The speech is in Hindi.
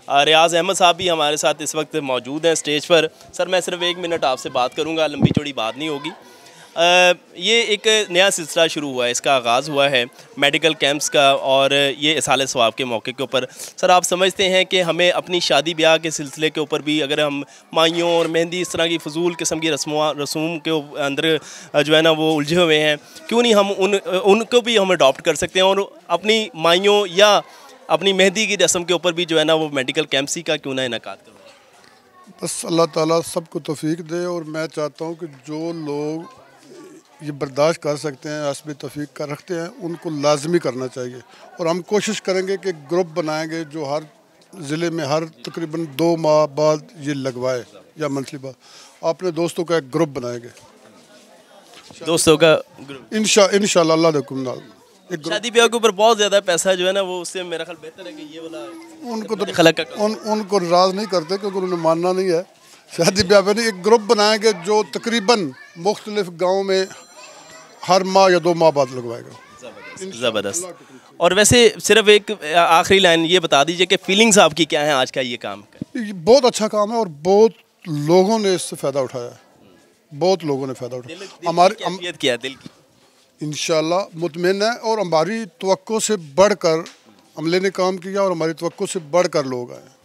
रियाज अहमद साहब भी हमारे साथ इस वक्त मौजूद हैं स्टेज पर। सर मैं सिर्फ 1 मिनट आपसे बात करूंगा, लंबी चौड़ी बात नहीं होगी। ये एक नया सिलसिला शुरू हुआ है, इसका आगाज़ हुआ है मेडिकल कैंप्स का, और ये इसाले सवाब के मौके के ऊपर सर आप समझते हैं कि हमें अपनी शादी ब्याह के सिलसिले के ऊपर भी, अगर हम माइयों और मेहंदी इस तरह की फजूल किस्म की रसूम के अंदर जो है ना वो उलझे हुए हैं, क्यों नहीं हम उनको भी हम अडॉप्ट कर सकते हैं और अपनी माइयों या अपनी मेहंदी की रस्म के ऊपर भी जो है ना वो मेडिकल कैंप्स ही का क्यों ना इनेकाद करो। बस अल्लाह ताला सबको तौफीक दे, और मैं चाहता हूँ कि जो लोग ये बर्दाश्त कर सकते हैं, हस्बी तौफीक का रखते हैं, उनको लाजमी करना चाहिए। और हम कोशिश करेंगे कि ग्रुप बनाएंगे जो हर ज़िले में हर तकरीबन 2 माह बाद ये लगवाए या मंथली बाद अपने दोस्तों का एक ग्रुप बनाएंगे, दोस्तों का ग्रुप इंशाअल्लाह अल्लाह दे हुक्म नाल। शादी ब्याह के ऊपर बहुत ज़्यादा पैसा जो है ना वो उससे मेरा ख्याल बेहतर है कि ये वाला उनको तो उनको राज नहीं करते क्योंकि उन्हें मानना नहीं है शादी ब्याह पे। नहीं, एक ग्रुप बनाएंगे जो तकरीबन मुख्तलिफ गाँव में हर माह या 2 माह बाद लगवाएगा। ज़बरदस्त। और वैसे सिर्फ एक आखिरी लाइन ये बता दीजिए कि फीलिंग्स आपकी क्या है आज का ये काम का? ये बहुत अच्छा काम है और बहुत लोगों ने इससे फ़ायदा उठाया है, बहुत लोगों ने फ़ायदा उठाया। हमारी अहमियत क्या है दिल की? इंशाल्लाह मुतमईन है, और हमारी तवक्को से बढ़कर अमले ने काम किया और हमारी तवक्को से बढ़कर लोग आए।